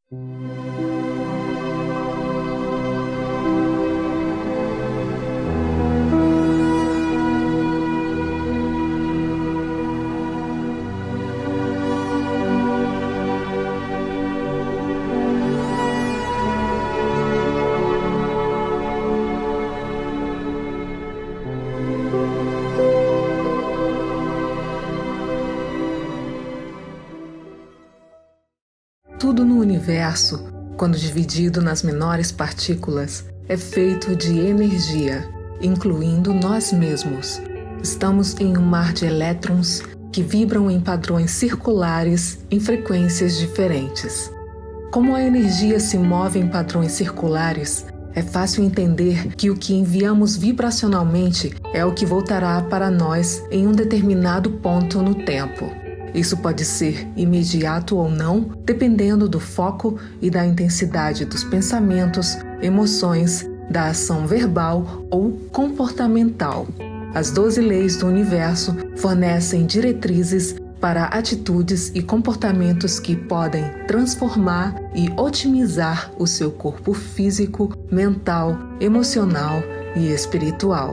Tudo no universo, quando dividido nas menores partículas, é feito de energia, incluindo nós mesmos. Estamos em um mar de elétrons que vibram em padrões circulares em frequências diferentes. Como a energia se move em padrões circulares, é fácil entender que o que enviamos vibracionalmente é o que voltará para nós em um determinado ponto no tempo. Isso pode ser imediato ou não, dependendo do foco e da intensidade dos pensamentos, emoções, da ação verbal ou comportamental. As 12 leis do universo fornecem diretrizes para atitudes e comportamentos que podem transformar e otimizar o seu corpo físico, mental, emocional e espiritual.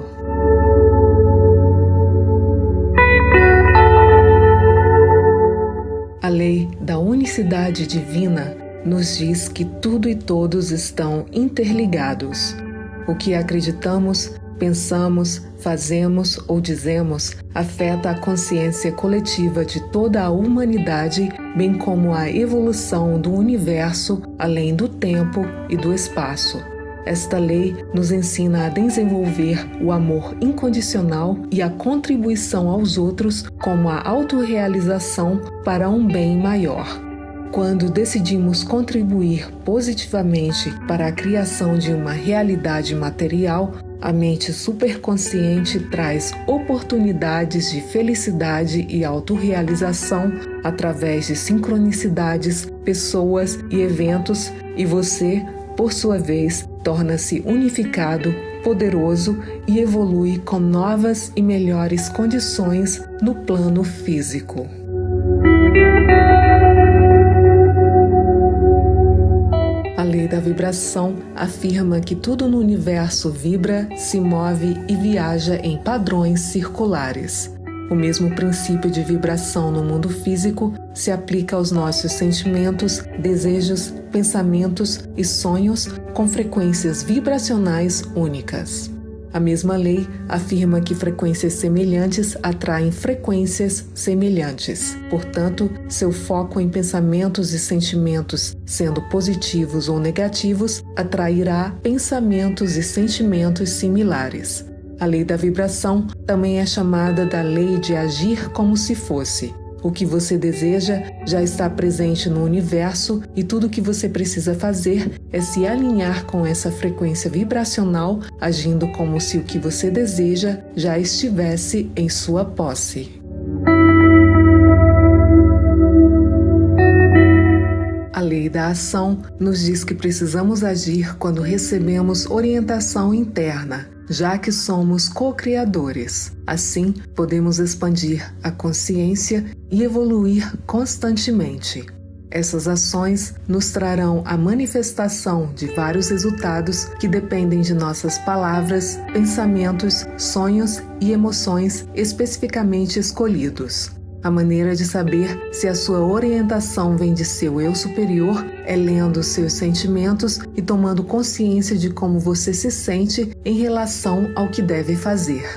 A lei da unicidade divina nos diz que tudo e todos estão interligados. O que acreditamos, pensamos, fazemos ou dizemos afeta a consciência coletiva de toda a humanidade, bem como a evolução do universo além do tempo e do espaço. Esta lei nos ensina a desenvolver o amor incondicional e a contribuição aos outros como a autorrealização para um bem maior. Quando decidimos contribuir positivamente para a criação de uma realidade material, a mente superconsciente traz oportunidades de felicidade e autorrealização através de sincronicidades, pessoas e eventos, e você, por sua vez, torna-se unificado, poderoso e evolui com novas e melhores condições no plano físico. A lei da vibração afirma que tudo no universo vibra, se move e viaja em padrões circulares. O mesmo princípio de vibração no mundo físico se aplica aos nossos sentimentos, desejos, pensamentos e sonhos com frequências vibracionais únicas. A mesma lei afirma que frequências semelhantes atraem frequências semelhantes. Portanto, seu foco em pensamentos e sentimentos, sendo positivos ou negativos, atrairá pensamentos e sentimentos similares. A lei da vibração também é chamada da lei de agir como se fosse. O que você deseja já está presente no universo e tudo o que você precisa fazer é se alinhar com essa frequência vibracional, agindo como se o que você deseja já estivesse em sua posse. A lei da ação nos diz que precisamos agir quando recebemos orientação interna, já que somos co-criadores. Assim, podemos expandir a consciência e evoluir constantemente. Essas ações nos trarão a manifestação de vários resultados que dependem de nossas palavras, pensamentos, sonhos e emoções especificamente escolhidos. A maneira de saber se a sua orientação vem de seu eu superior é lendo seus sentimentos e tomando consciência de como você se sente em relação ao que deve fazer.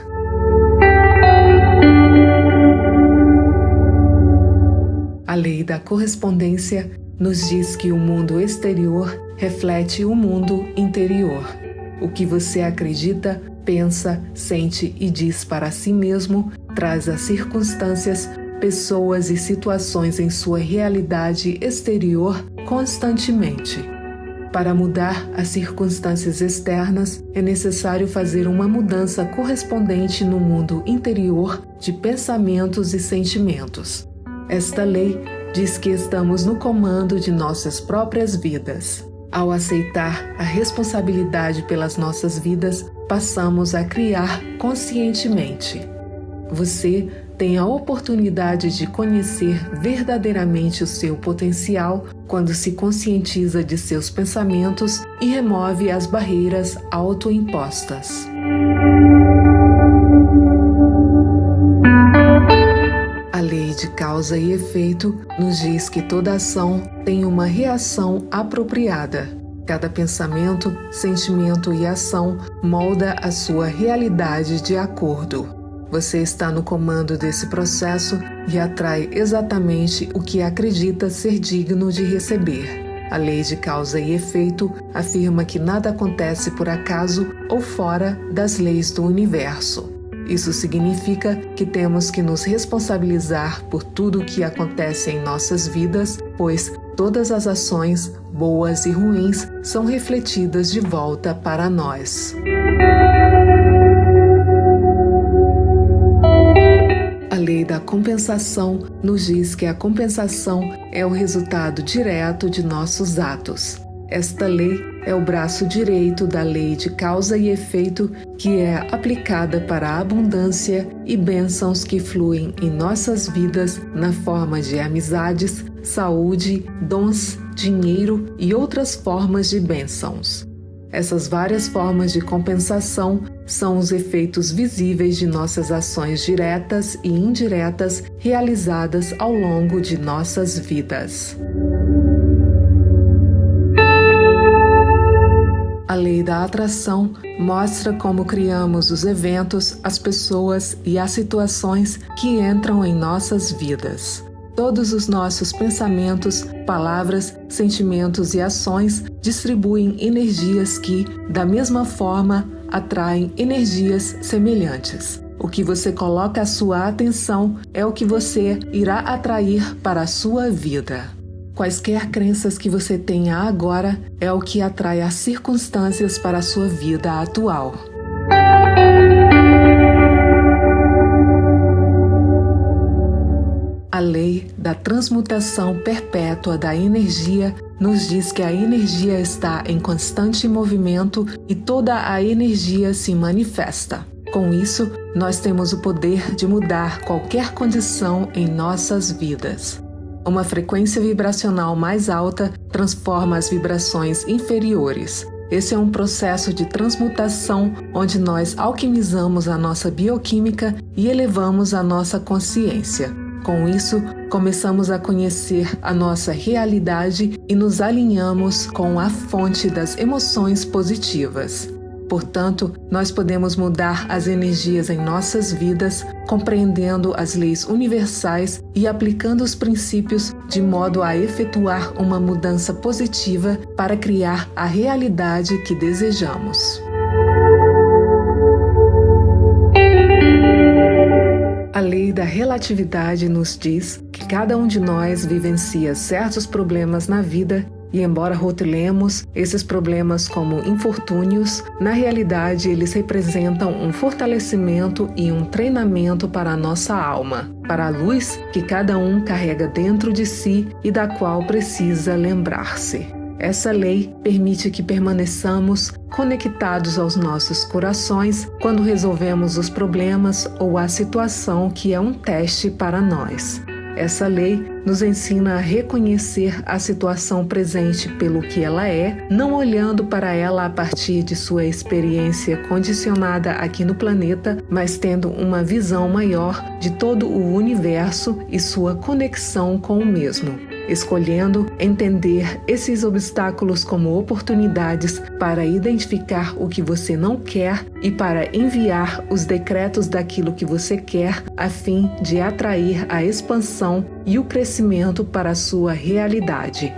A lei da correspondência nos diz que o mundo exterior reflete o mundo interior. O que você acredita, pensa, sente e diz para si mesmo traz as circunstâncias, pessoas e situações em sua realidade exterior constantemente. Para mudar as circunstâncias externas, é necessário fazer uma mudança correspondente no mundo interior de pensamentos e sentimentos. Esta lei diz que estamos no comando de nossas próprias vidas. Ao aceitar a responsabilidade pelas nossas vidas, passamos a criar conscientemente. Você tem a oportunidade de conhecer verdadeiramente o seu potencial quando se conscientiza de seus pensamentos e remove as barreiras autoimpostas. A lei de causa e efeito nos diz que toda ação tem uma reação apropriada. Cada pensamento, sentimento e ação molda a sua realidade de acordo. Você está no comando desse processo e atrai exatamente o que acredita ser digno de receber. A lei de causa e efeito afirma que nada acontece por acaso ou fora das leis do universo. Isso significa que temos que nos responsabilizar por tudo o que acontece em nossas vidas, pois todas as ações, boas e ruins, são refletidas de volta para nós. A lei da compensação nos diz que a compensação é o resultado direto de nossos atos. Esta lei é o braço direito da lei de causa e efeito que é aplicada para a abundância e bênçãos que fluem em nossas vidas na forma de amizades, saúde, dons, dinheiro e outras formas de bênçãos. Essas várias formas de compensação são os efeitos visíveis de nossas ações diretas e indiretas realizadas ao longo de nossas vidas. A lei da atração mostra como criamos os eventos, as pessoas e as situações que entram em nossas vidas. Todos os nossos pensamentos, palavras, sentimentos e ações distribuem energias que, da mesma forma, atraem energias semelhantes. O que você coloca a sua atenção é o que você irá atrair para a sua vida. Quaisquer crenças que você tenha agora é o que atrai as circunstâncias para a sua vida atual. A lei da transmutação perpétua da energia nos diz que a energia está em constante movimento e toda a energia se manifesta. Com isso, nós temos o poder de mudar qualquer condição em nossas vidas. Uma frequência vibracional mais alta transforma as vibrações inferiores. Esse é um processo de transmutação onde nós alquimizamos a nossa bioquímica e elevamos a nossa consciência. Com isso, começamos a conhecer a nossa realidade e nos alinhamos com a fonte das emoções positivas. Portanto, nós podemos mudar as energias em nossas vidas, compreendendo as leis universais e aplicando os princípios de modo a efetuar uma mudança positiva para criar a realidade que desejamos. A lei da relatividade nos diz que cada um de nós vivencia certos problemas na vida e, embora rotulemos esses problemas como infortúnios, na realidade eles representam um fortalecimento e um treinamento para a nossa alma, para a luz que cada um carrega dentro de si e da qual precisa lembrar-se. Essa lei permite que permaneçamos conectados aos nossos corações quando resolvemos os problemas ou a situação que é um teste para nós. Essa lei nos ensina a reconhecer a situação presente pelo que ela é, não olhando para ela a partir de sua experiência condicionada aqui no planeta, mas tendo uma visão maior de todo o universo e sua conexão com o mesmo. Escolhendo entender esses obstáculos como oportunidades para identificar o que você não quer e para enviar os decretos daquilo que você quer, a fim de atrair a expansão e o crescimento para a sua realidade.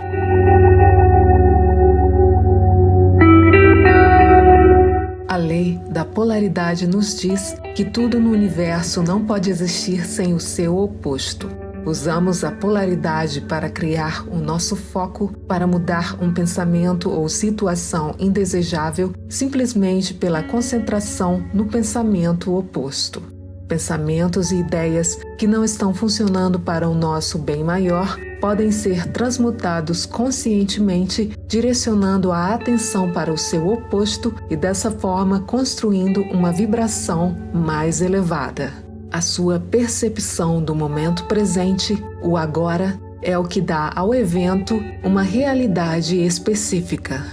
A lei da polaridade nos diz que tudo no universo não pode existir sem o seu oposto. Usamos a polaridade para criar o nosso foco para mudar um pensamento ou situação indesejável simplesmente pela concentração no pensamento oposto. Pensamentos e ideias que não estão funcionando para o nosso bem maior podem ser transmutados conscientemente, direcionando a atenção para o seu oposto e dessa forma construindo uma vibração mais elevada. A sua percepção do momento presente, o agora, é o que dá ao evento uma realidade específica.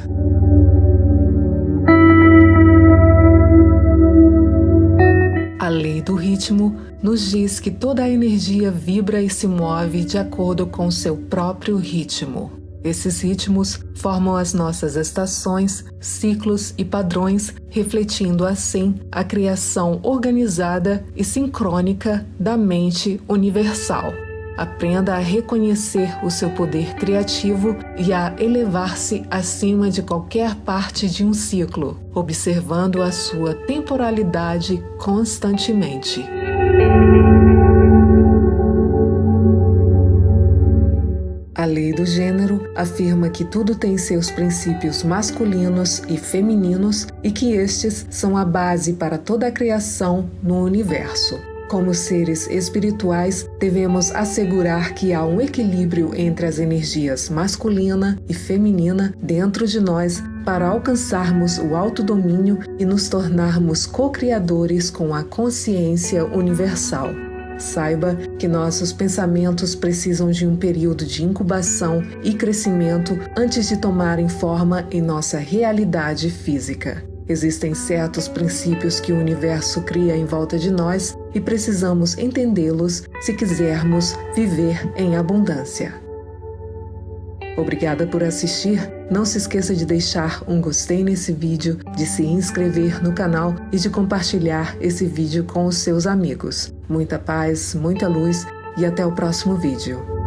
A lei do ritmo nos diz que toda a energia vibra e se move de acordo com seu próprio ritmo. Esses ritmos formam as nossas estações, ciclos e padrões, refletindo assim a criação organizada e sincrônica da mente universal. Aprenda a reconhecer o seu poder criativo e a elevar-se acima de qualquer parte de um ciclo, observando a sua temporalidade constantemente. A lei do gênero afirma que tudo tem seus princípios masculinos e femininos e que estes são a base para toda a criação no universo. Como seres espirituais, devemos assegurar que há um equilíbrio entre as energias masculina e feminina dentro de nós para alcançarmos o autodomínio e nos tornarmos co-criadores com a consciência universal. Saiba que nossos pensamentos precisam de um período de incubação e crescimento antes de tomarem forma em nossa realidade física. Existem certos princípios que o universo cria em volta de nós e precisamos entendê-los se quisermos viver em abundância. Obrigada por assistir. Não se esqueça de deixar um gostei nesse vídeo, de se inscrever no canal e de compartilhar esse vídeo com os seus amigos. Muita paz, muita luz e até o próximo vídeo.